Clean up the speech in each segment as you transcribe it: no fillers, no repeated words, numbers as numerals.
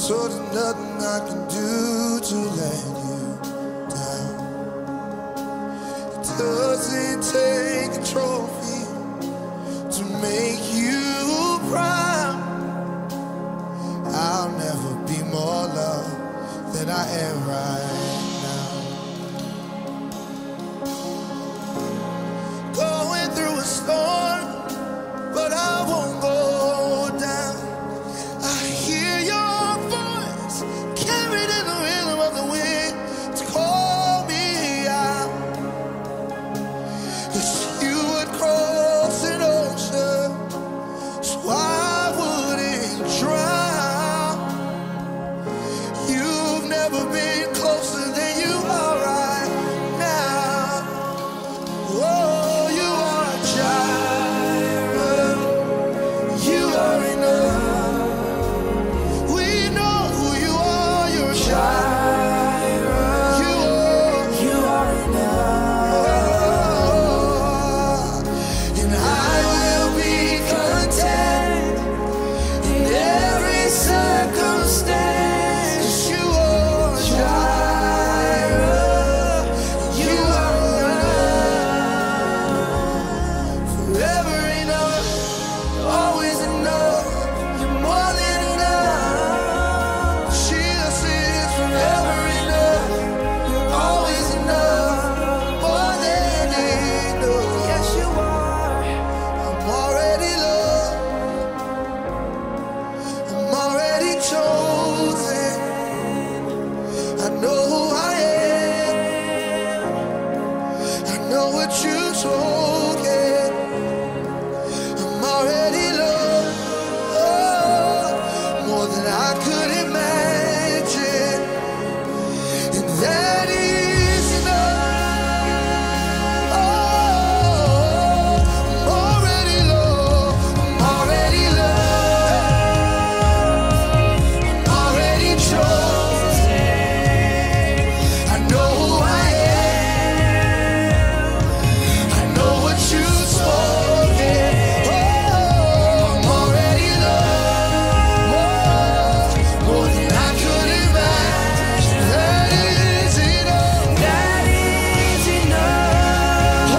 So there's nothing I can do to let you down. It doesn't take a trophy to make you proud. I'll never be more loved than I am right now. Going through a storm, but I won't go down. I hear your voice carried in the rhythm of the wind to call me out. If you would cross an ocean, so I wouldn't drown. You've never been closer than you are right now. Oh, you are a Jireh. You are enough. We know who you are. You're a Jireh. You are enough. And I will be content in every circumstance. 'Cause you are a Jireh. You are enough. Forever enough. Always enough. You're more than enough. Jesus is forever enough. You're always enough. More than enough. Yes, you are. I'm already loved. I'm already chosen. I know who I am. I know what you've spoken. I'm already loved. Oh, more than I could imagine. And that is enough. Oh, I'm already loved. I'm already loved. I'm already chosen. I know who I am. I know what you've spoken. Oh, I'm already loved. More than I could imagine. That is enough. That is enough.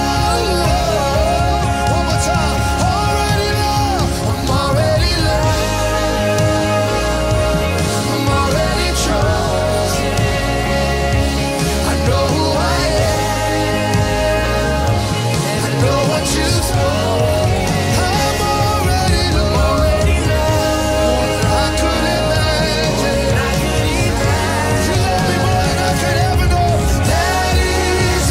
Oh, one more time. Already loved. I'm already loved. I'm already chosen. I know who I am. I know what you've spoken. I'm already loved. More than I could imagine. You love me more than I could ever know. That is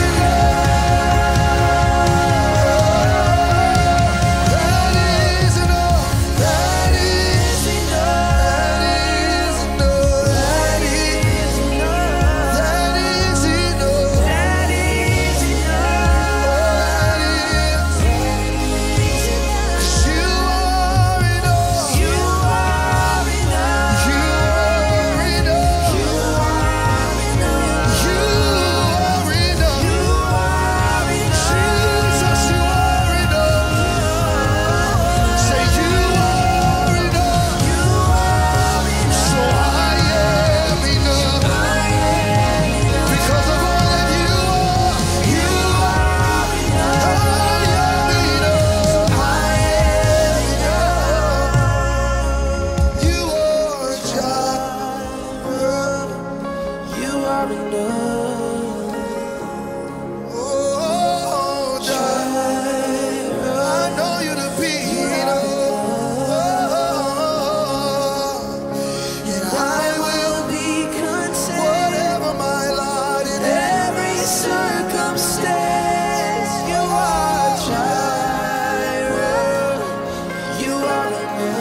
enough. That is enough. That is enough. That is enough. That is enough. That is enough. 'Cause you are enough. You are enough. You are enough. You are enough. You are enough. You are enough. Jesus, you are enough. Say you are enough. You are enough. So I am enough. Because of all that you are. You are enough. I am enough. I am enough. You are a Jireh. You are enough. Oh, Jireh. I know you to be enough. And I will be content. Whatever my lot in every circumstance. You are a Jireh. You are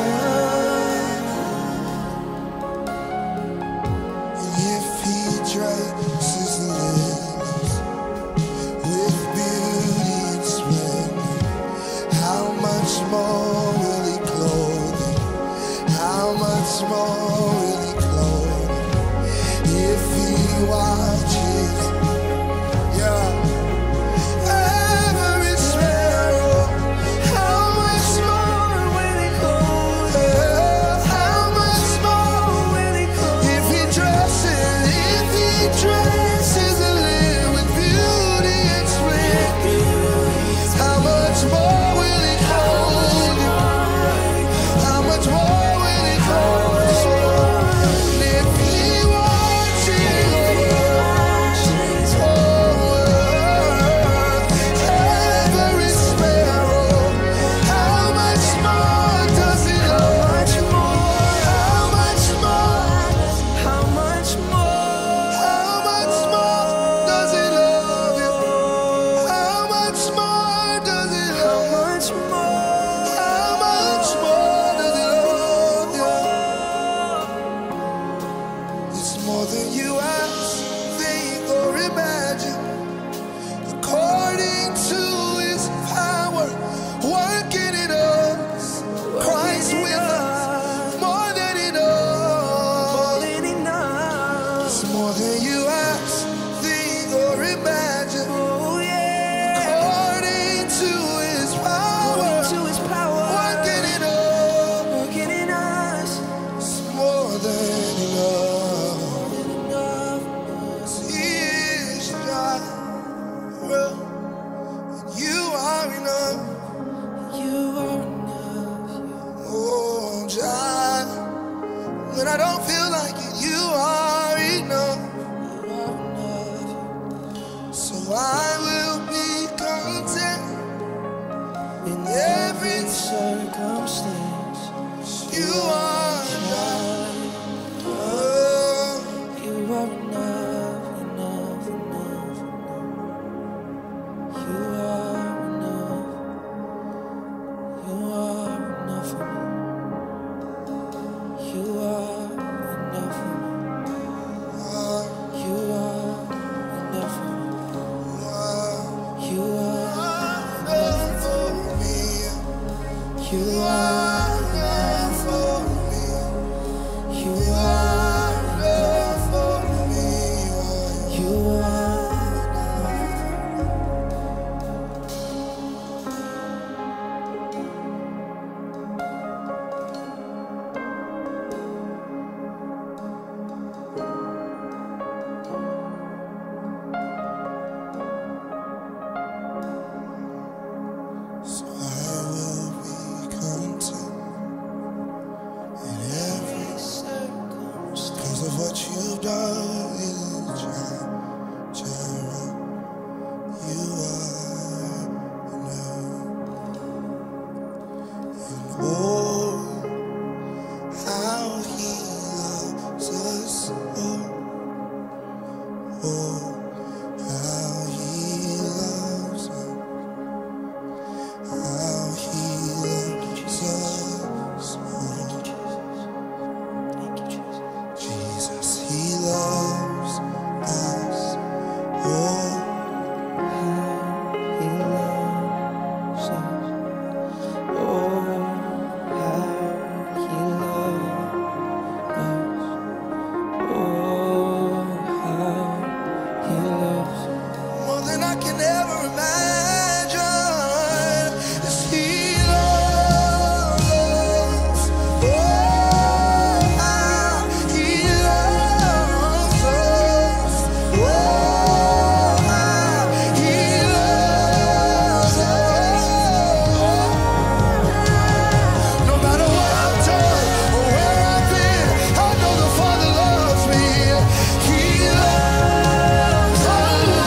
enough. If he dresses the lilies with beauty and splendor, how much more will he clothe you? How much more will he clothe you? If he watches, yeah, every sparrow, how much more will he clothe you? How much more will When I don't feel like it, you are enough. So I will be content in every circumstance. You are enough. You are enough, enough, enough, enough. You are enough. You are enough for me. You are enough for me. You are enough for me. You are enough for me. You are enough for me. You are enough for me. You are. So I will be content in every circumstance because of what you've done, Jireh. You are enough. And oh, how He loves us. Oh, how He loves us. How He loves us. Jesus, He loves us. Oh, how He loves us. Oh, how He loves us. Oh, how He loves us. More than I can ever imagine. Yes, He loves. Oh, how He loves us. Oh, how He loves us. No matter what I've done or where I've been, I know the Father loves me. He loves us.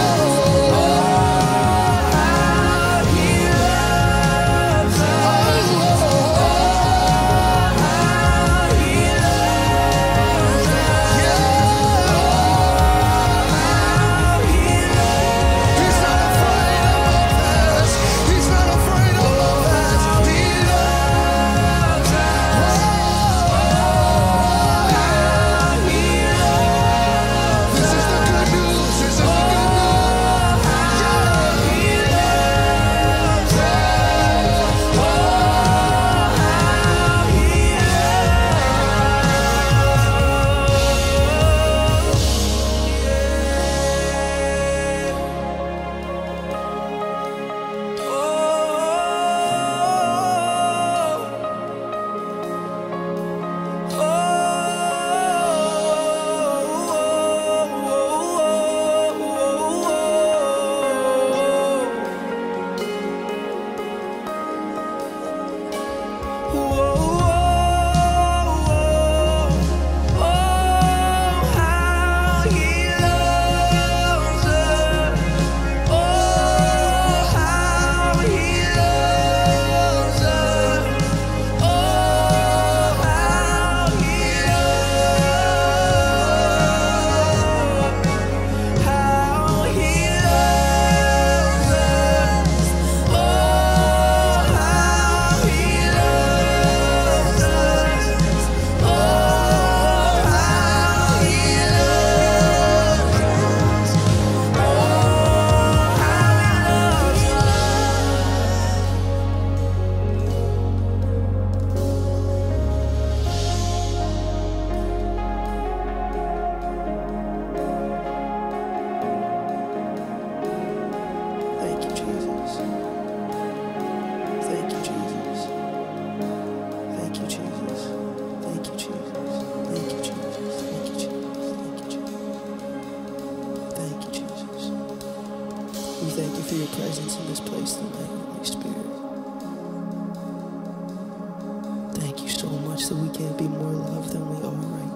We thank you for your presence in this place tonight, Holy Spirit. Thank you so much that we can't be more loved than we are right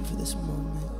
for this moment.